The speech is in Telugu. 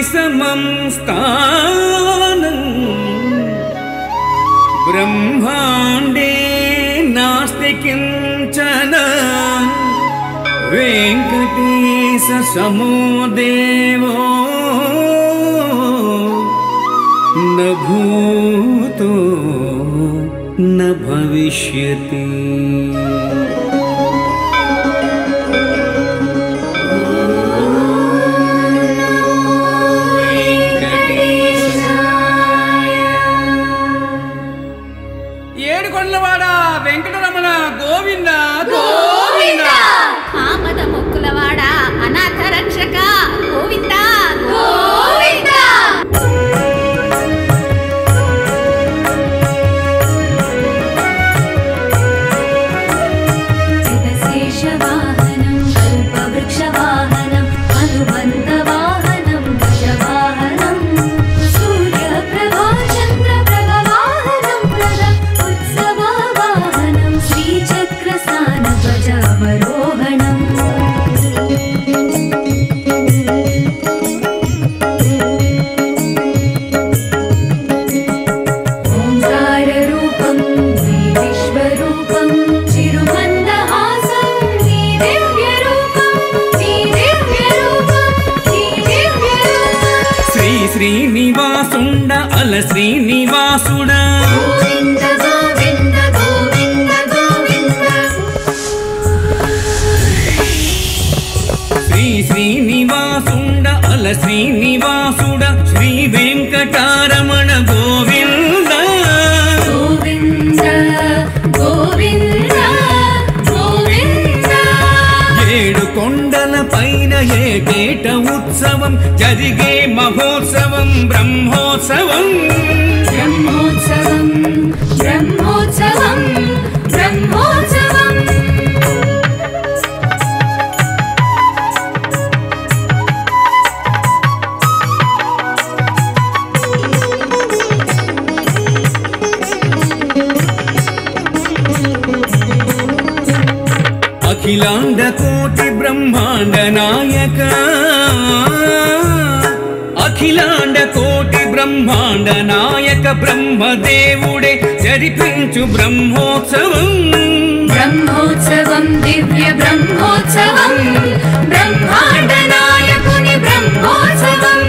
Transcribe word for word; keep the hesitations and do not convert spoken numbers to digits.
समं स्थानं ब्रह्मांडे नास्ति किंचन वेंकटेश समो देवो न भूतो न भविष्यति। ఏడుకొండలవాడ వెంకటరమణ గోవింద గోవింద ఆమద మొక్కులవాడ అనాథ రక్షక గోవింద గోవింద శేషవాహనం కల్పవృక్షవాహనం అనుబంధవాహనం గజవాహనం సూర్యప్రభా చంద్రప్రభవాహనం ప్రదం ఉత్సవవాహనం శ్రీచక్రసాన ధ్వజావరోహణం ఓంకారరూపం విశ్వరూపం చిరుమందహాసం నీ దివ్యరూపం నీ దివ్యరూపం నీ దివ్యరూపం శ్రీ శ్రీనివాసుండ అల శ్రీనివాసుడ గోవింద గోవింద గోవింద గోవింద శ్రీ శ్రీనివాసుండ అల శ్రీనివాసుడ శ్రీ వెంకటారమణ గోవింద గోవింద గోవింద గోవింద ఏడు కొండల పైన ఏటేట ఉత్సవం జరిగే మహోత్సవం బ్రహ్మోత్సవం బ్రహ్మోత్సవం బ్రహ్మోత్సవం బ్రహ్మోత్సవం అఖిలాండ కోటి బ్రహ్మాండ నాయక అఖిలాండ కోటి బ్రహ్మాండ నాయక బ్రహ్మదేవుడే జరిపించు బ్రహ్మోత్సవం బ్రహ్మోత్సవం దివ్య బ్రహ్మోత్సవం బ్రహ్మాండ నాయకుని బ్రహ్మోత్సవం